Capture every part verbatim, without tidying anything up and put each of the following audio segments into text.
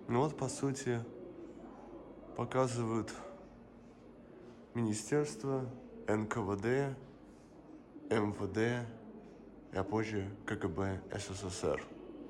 Ну вот, по сути, показывают министерство, эн ка вэ дэ, эм вэ дэ, а позже ка гэ бэ эс эс эс эр.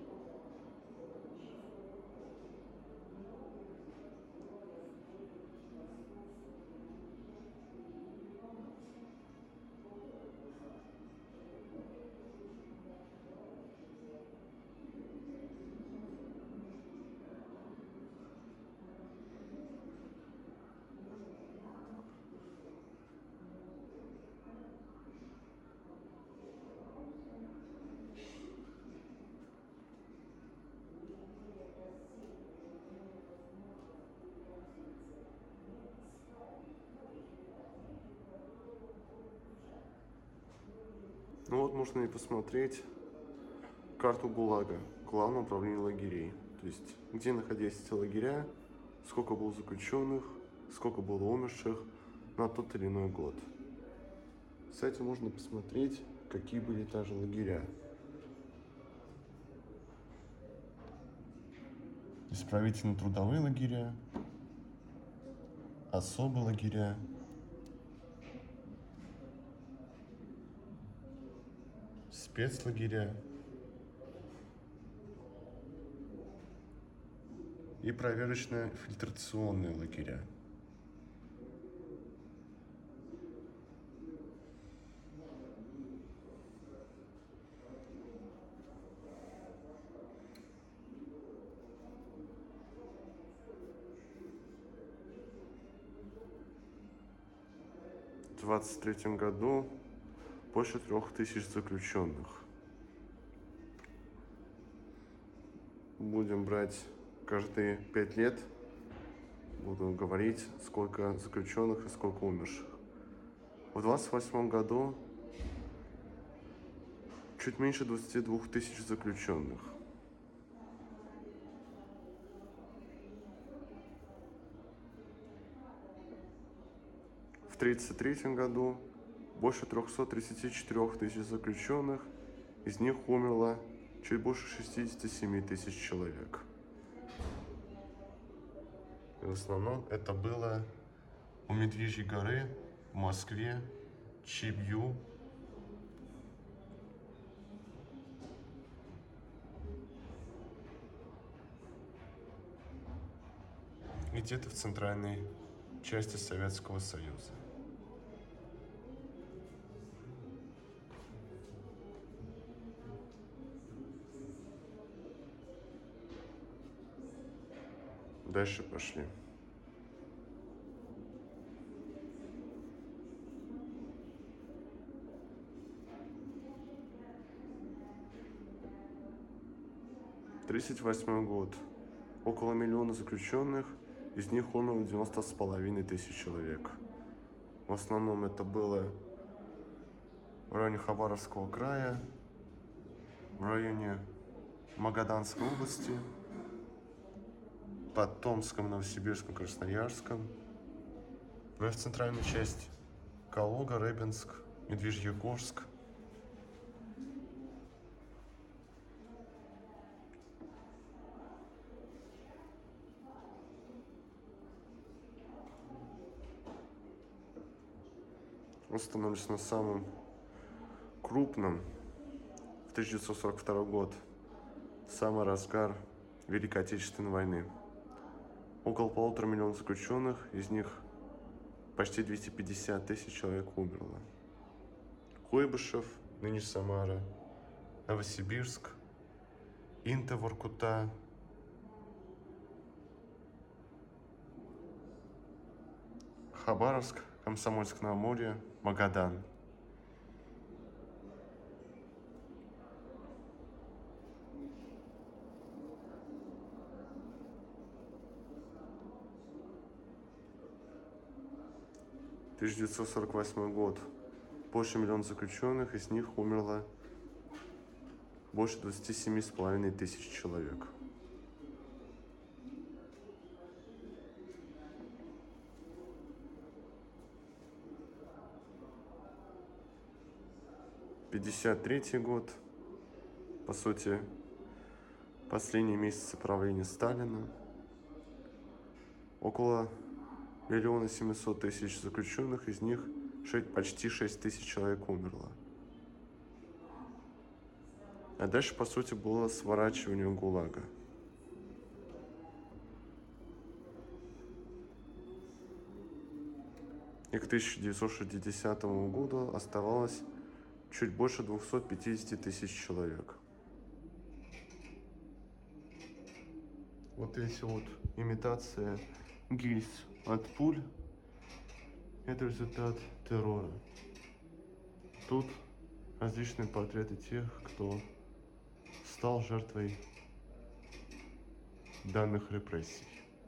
Ну вот можно и посмотреть карту ГУЛАГа, Главного управления лагерей. То есть, где находились эти лагеря, сколько было заключенных, сколько было умерших на тот или иной год. Кстати, можно посмотреть, какие были также лагеря. Исправительно-трудовые лагеря, особые лагеря, спецлагеря и проверочно-фильтрационные лагеря. В двадцать третьем году больше трех тысяч заключенных. Будем брать каждые пять лет, буду говорить, сколько заключенных и сколько умерших. В двадцать восьмом году чуть меньше двадцати двух тысяч заключенных. В тридцать третьем году больше трехсот тридцати четырёх тысяч заключенных, из них умерло чуть больше шестидесяти семи тысяч человек. И в основном это было у Медвежьей горы, в Москве, Чибью, и где-то в центральной части Советского Союза. Дальше пошли. тридцать восьмой год. Около миллиона заключенных, из них умерло девяносто с половиной тысяч человек. В основном это было в районе Хабаровского края, в районе Магаданской области, под Томском, Новосибирском, Красноярском, ну и в центральной части Калуга, Рыбинск, Медвежьегорск. Остановлюсь на самом крупном. В тысяча девятьсот сорок второй год, самый разгар Великой Отечественной войны. Около полутора миллионов заключенных, из них почти двести пятьдесят тысяч человек умерло. Куйбышев, ныне Самара, Новосибирск, Инта, Воркута, Хабаровск, Комсомольск-на-Амуре, Магадан. тысяча девятьсот сорок восьмой год. Больше миллиона заключенных, из них умерло больше двадцати семи с половиной тысяч человек. пятьдесят третий год. По сути, последние месяцы правления Сталина. около миллиона семисот тысяч заключенных, из них почти шесть тысяч человек умерло. А дальше, по сути, было сворачивание ГУЛАГа. И к тысяча девятьсот шестидесятому году оставалось чуть больше двухсот пятидесяти тысяч человек. Вот эти вот имитация гильз от пуль – это результат террора. Тут различные портреты тех, кто стал жертвой данных репрессий.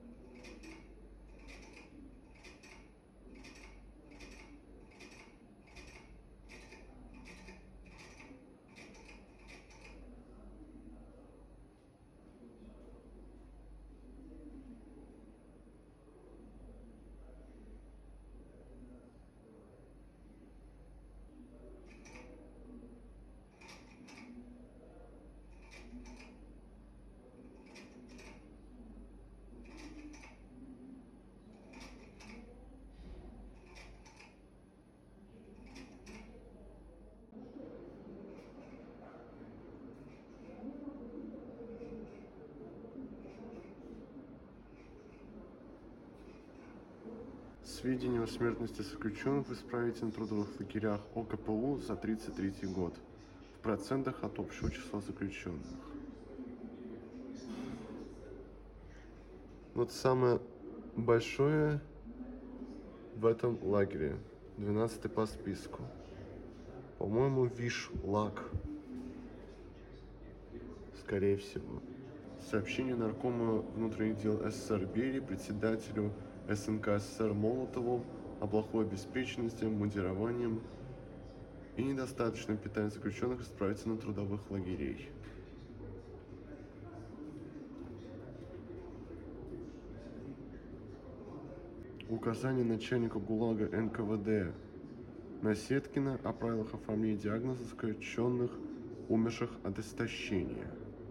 Сведения о смертности заключенных в исправительных трудовых лагерях о ка пэ у за тридцать третий год в процентах от общего числа заключенных. Вот самое большое в этом лагере, двенадцатый по списку. По-моему, Виш-Лаг. Скорее всего. Сообщение наркома внутренних дел эс эс эс эр Берии, председателю эс эн ка эс эс эс эр Молотову о плохой обеспеченности, мундированием и недостаточном питании заключенных исправительно-трудовых лагерей. Указание начальника ГУЛАГа эн ка вэ дэ Насеткина о правилах оформления диагноза заключенных, умерших от истощения.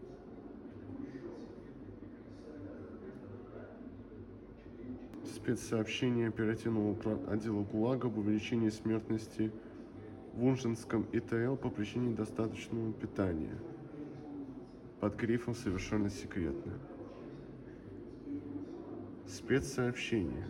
Спецсообщение оперативного отдела ГУЛАГа об увеличении смертности в Унжинском и тэ эл по причине недостаточного питания. Под грифом «Совершенно секретно». Спецсообщение.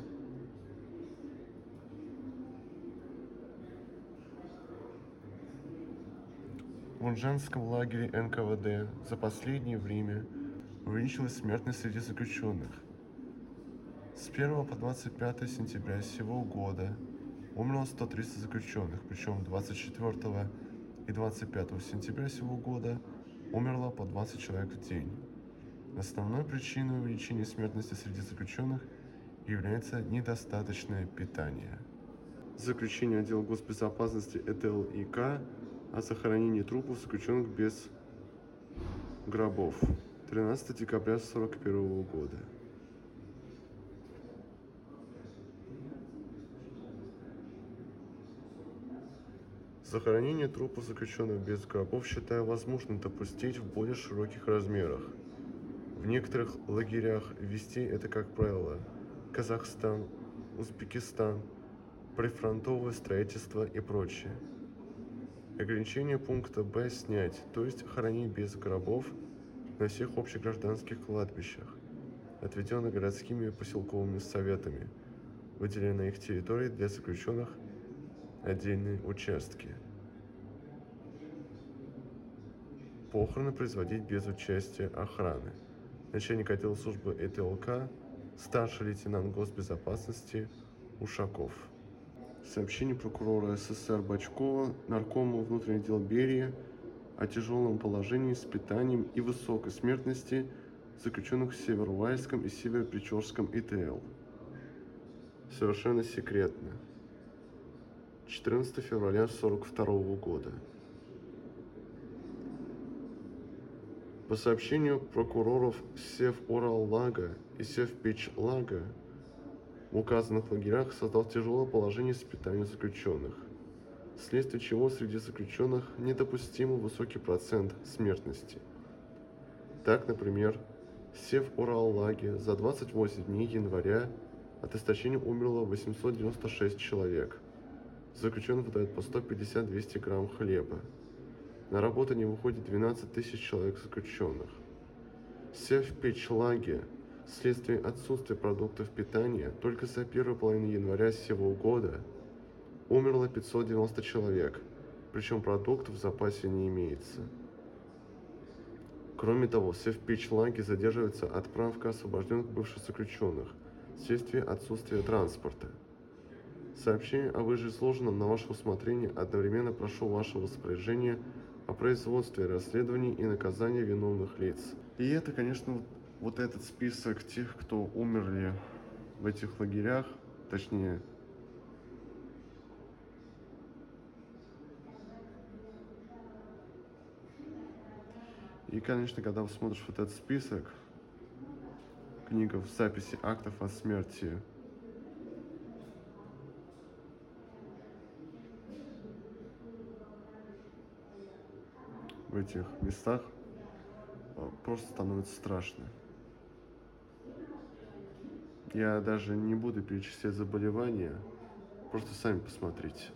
В Унжанском лагере эн ка вэ дэ за последнее время увеличилась смертность среди заключенных. С первого по двадцать пятое сентября сего года умерло сто тридцать заключенных, причем двадцать четвёртого и двадцать пятого сентября сего года умерло по двадцать человек в день. Основной причиной увеличения смертности среди заключенных является недостаточное питание. Заключение отдела госбезопасности э тэ эл и ка о захоронении трупов заключенных без гробов. тринадцатого декабря сорок первого года. Захоронение трупов заключенных без гробов считаю возможным допустить в более широких размерах. В некоторых лагерях ввести это, как правило, Казахстан, Узбекистан, прифронтовое строительство и прочее. Ограничение пункта Б снять, то есть хоронить без гробов на всех общегражданских кладбищах, отведенных городскими и поселковыми советами, выделенные на их территории для заключенных отдельные участки. Похороны производить без участия охраны. Начальник отдела службы э тэ эл ка, старший лейтенант госбезопасности Ушаков. Сообщение прокурора эс эс эс эр Бочкова наркому внутренних дел Берии о тяжелом положении с питанием и высокой смертности заключенных в Североуральском и Северо-Причерском и тэ эл. Совершенно секретно. четырнадцатого февраля сорок второго года. По сообщению прокуроров Сев-Урал-Лага и Сев-Пич-Лага, в указанных лагерях создал тяжелое положение с питанием заключенных, вследствие чего среди заключенных недопустимо высокий процент смертности. Так, например, Сев-Ураллаге за двадцать восемь дней января от истощения умерло восемьсот девяносто шесть человек. Заключенным выдают по сто пятьдесят - двести грамм хлеба. На работу не выходит двенадцать тысяч человек заключенных. Сев-Печлаге вследствие отсутствия продуктов питания только за первую половину января сего года умерло пятьсот девяносто человек, причем продуктов в запасе не имеется. Кроме того, в Сев-Печлаге задерживается отправка освобожденных бывших заключенных вследствие отсутствия транспорта. Сообщение о вышеизложенном на ваше усмотрение одновременно прошу вашего распоряжения о производстве расследований и наказании виновных лиц. И это, конечно, вот, вот этот список тех, кто умерли в этих лагерях, точнее, и, конечно, когда вы смотришь вот этот список, книга в записи актов о смерти, в этих местах, просто становится страшно. Я даже не буду перечислять заболевания, просто сами посмотрите.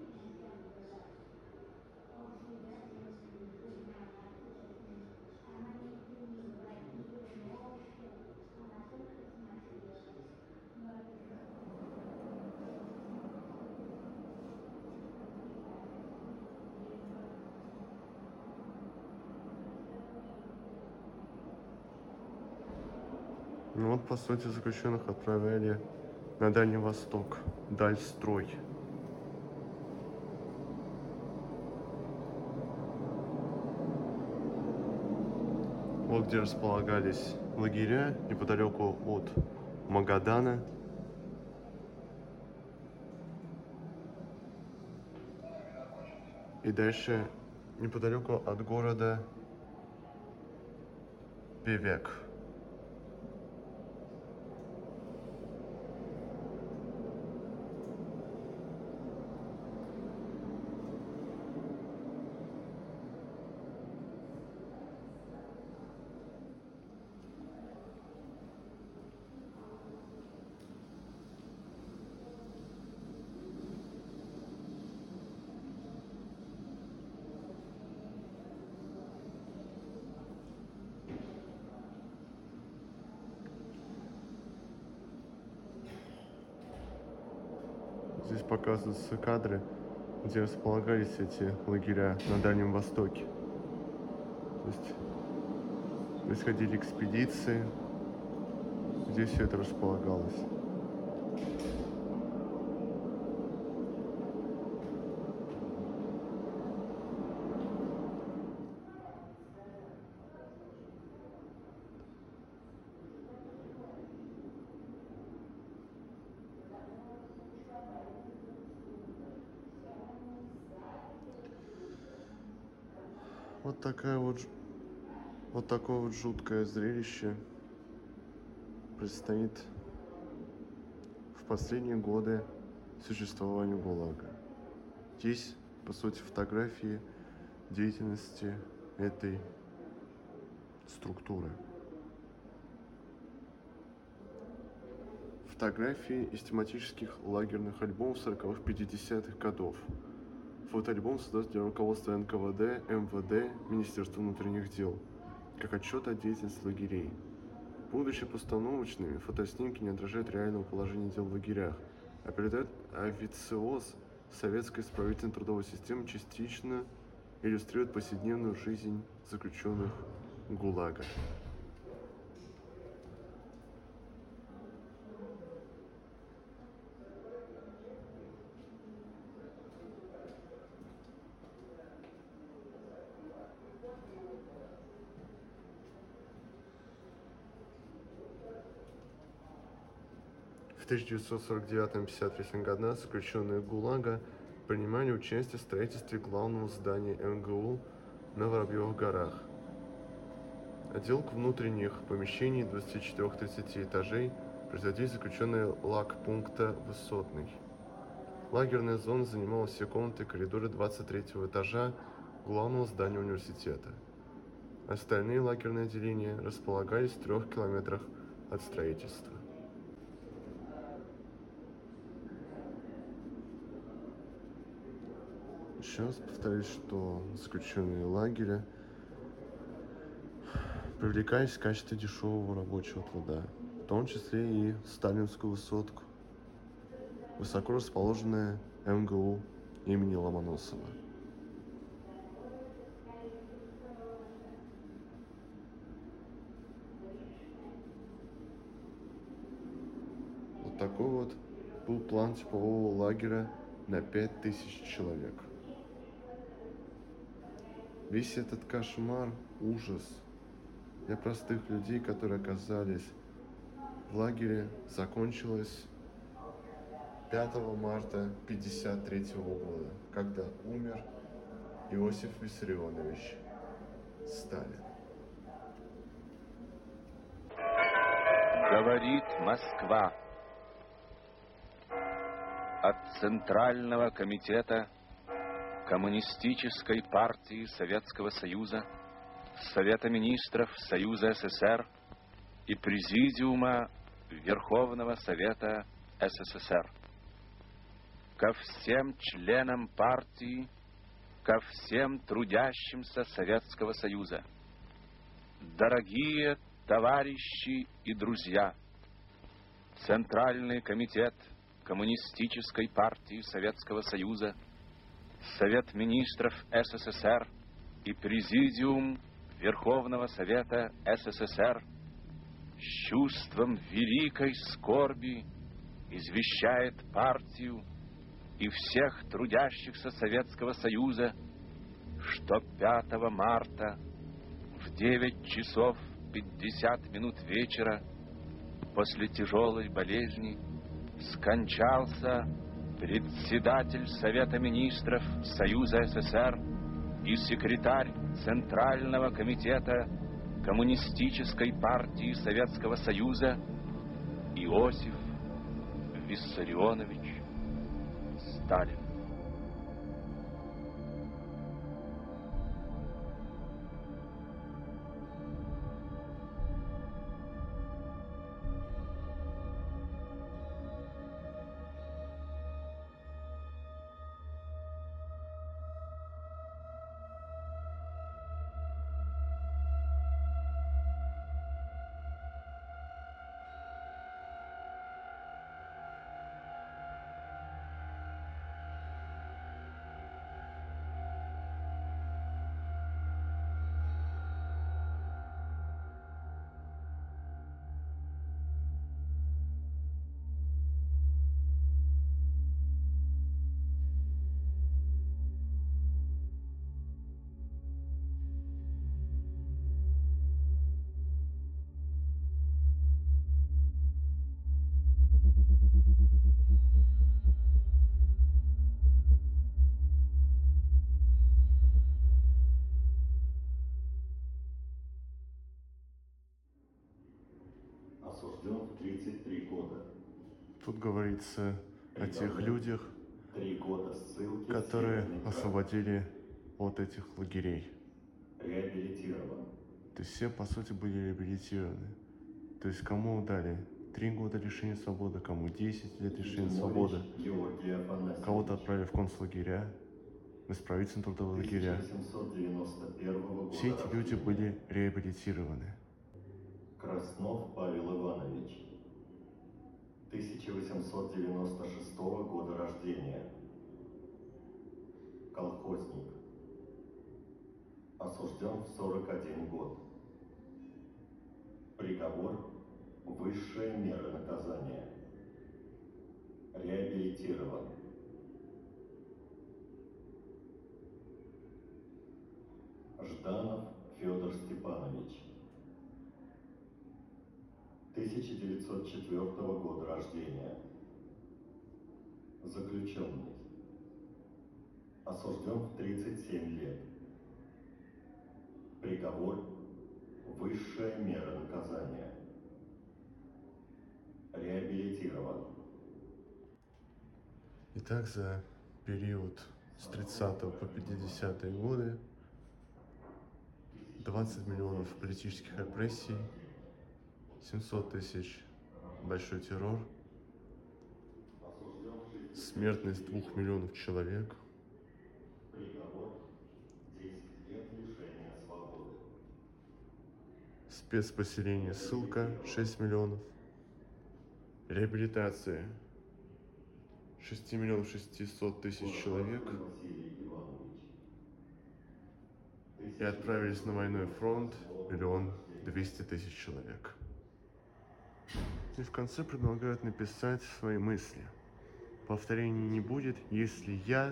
Ну вот, по сути, заключенных отправляли на Дальний Восток, Дальстрой. Вот где располагались лагеря, неподалеку от Магадана. И дальше неподалеку от города Певек. Здесь показываются кадры, где располагались эти лагеря на Дальнем Востоке. То есть происходили экспедиции, где все это располагалось. Вот такая вот, вот такое вот жуткое зрелище предстоит в последние годы существования ГУЛАГа. Здесь, по сути, фотографии деятельности этой структуры. Фотографии из тематических лагерных альбомов сороковых-пятидесятых годов. Фотоальбом создан для руководства эн ка вэ дэ, эм вэ дэ, Министерства внутренних дел, как отчет о деятельности лагерей. Будучи постановочными, фотоснимки не отражают реального положения дел в лагерях, а передают официоз советской исправительной трудовой системы, частично иллюстрируют повседневную жизнь заключенных ГУЛАГа. В тысяча девятьсот сорок девятом — пятьдесят третьем годах заключенные ГУЛАГа принимали участие в строительстве главного здания эм гэ у на Воробьевых горах. Отделку внутренних помещений двадцати четырёх — тридцати этажей производили заключенные лагпункта «Высотный». Лагерная зона занимала все комнаты и коридоры двадцать третьего этажа главного здания университета. Остальные лагерные отделения располагались в трех километрах от строительства. Еще раз повторюсь, что заключенные лагеря привлекались в качестве дешевого рабочего труда, в том числе и в Сталинскую высотку, высоко расположенная эм гэ у имени Ломоносова. Вот такой вот был план типового лагеря на пять тысяч человек. Весь этот кошмар, ужас для простых людей, которые оказались в лагере, закончилось пятого марта тысяча девятьсот пятьдесят третьего года, когда умер Иосиф Виссарионович Сталин. Говорит Москва. От Центрального комитета Коммунистической партии Советского Союза, Совета министров Союза эс эс эр и Президиума Верховного Совета эс эс эс эр. Ко всем членам партии, ко всем трудящимся Советского Союза. Дорогие товарищи и друзья, Центральный комитет Коммунистической партии Советского Союза, Совет министров эс эс эс эр и Президиум Верховного Совета эс эс эс эр с чувством великой скорби извещает партию и всех трудящихся Советского Союза, что пятого марта в девять часов пятьдесят минут вечера после тяжелой болезни скончался председатель Совета министров Союза эс эс эр и секретарь Центрального комитета Коммунистической партии Советского Союза Иосиф Виссарионович Сталин. Осужден в тридцать три года. Тут говорится о тех людях, Три года ссылки, которые освободили от этих лагерей. Реабилитирован. То есть все, по сути, были реабилитированы. То есть кому дали три года лишения свободы, кому десять лет лишения свободы. Кого-то отправили в концлагеря, в исправительные трудовые лагеря. Все эти люди были реабилитированы. Краснов Павел Иванович, тысяча восемьсот девяносто шестого года рождения, колхозник, осужден в сорок один год. Приговор – высшая мера наказания. Реабилитирован. Жданов Федор Степанович, тысяча девятьсот четвёртого года рождения, заключенный, осужден в тридцать семь лет. Приговор – высшая мера наказания. Реабилитирован. Итак, за период с тридцатого по пятидесятые годы двадцать миллионов политических репрессий, семьсот тысяч большой террор, смертность двух миллионов человек, спецпоселение ссылка шесть миллионов, реабилитация шесть миллионов шестьсот тысяч человек, и отправились на военной фронт миллион двести тысяч человек. И в конце предлагают написать свои мысли. Повторений не будет, если я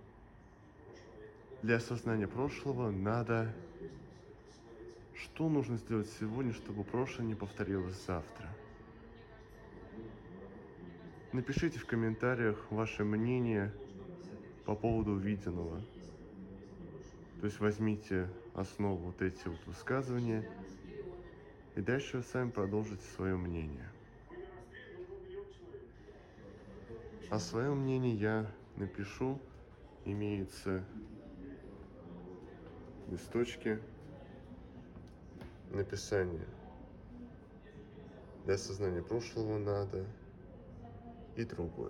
для осознания прошлого надо... Что нужно сделать сегодня, чтобы прошлое не повторилось завтра? Напишите в комментариях ваше мнение по поводу увиденного. То есть возьмите основу вот эти вот высказывания и дальше вы сами продолжите свое мнение. А свое мнение я напишу, имеются листочки написания. Для осознания прошлого надо и другое.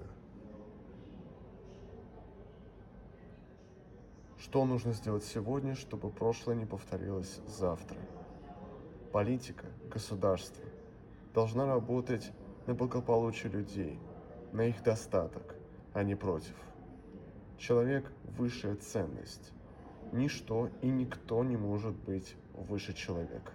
Что нужно сделать сегодня, чтобы прошлое не повторилось завтра? Политика, государство должна работать на благополучие людей, на их достаток, а не против. Человек – высшая ценность. Ничто и никто не может быть выше человека.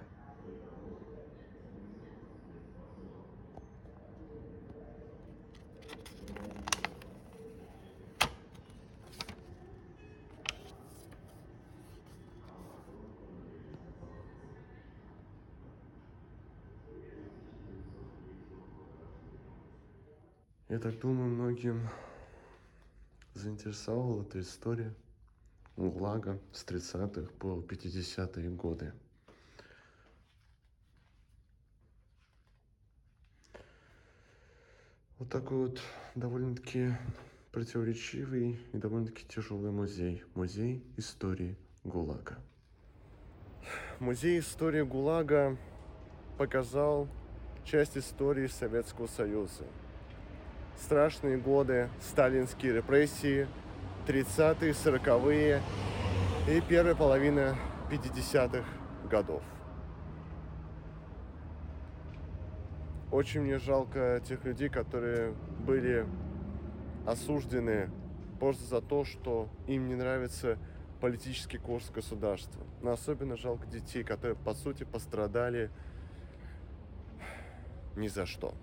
Я так думаю, многим заинтересовала эта история ГУЛАГа с тридцатых по пятидесятые годы. Вот такой вот довольно-таки противоречивый и довольно-таки тяжелый музей. Музей истории ГУЛАГа. Музей истории ГУЛАГа показал часть истории Советского Союза. Страшные годы, сталинские репрессии, тридцатые, сороковые и первая половина пятидесятых годов. Очень мне жалко тех людей, которые были осуждены просто за то, что им не нравится политический курс государства. Но особенно жалко детей, которые, по сути, пострадали ни за что.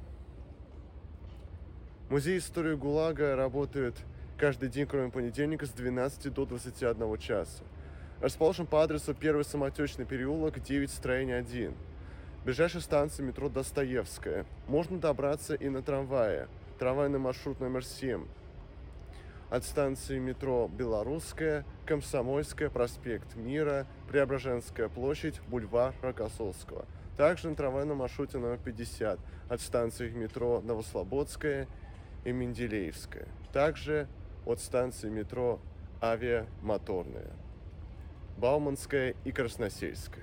Музей истории ГУЛАГа работает каждый день, кроме понедельника, с двенадцати до двадцати одного часа. Расположен по адресу первый Самотечный переулок, девять, строение один. Ближайшая станция метро Достоевская. Можно добраться и на трамвае. Трамвайный маршрут номер семь. От станции метро Белорусская, Комсомольская, проспект Мира, Преображенская площадь, бульвар Рокоссовского. Также на трамвайном маршруте номер пятьдесят от станции метро Новослободская и Менделеевская. Также от станции метро Авиамоторная, Бауманская и Красносельская.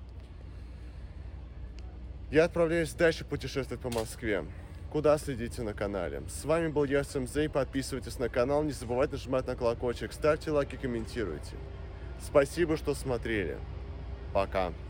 Я отправляюсь дальше путешествовать по Москве. Куда, следите на канале. С вами был я, Сэмзэй. Подписывайтесь на канал, не забывайте нажимать на колокольчик, ставьте лайки, комментируйте. Спасибо, что смотрели. Пока.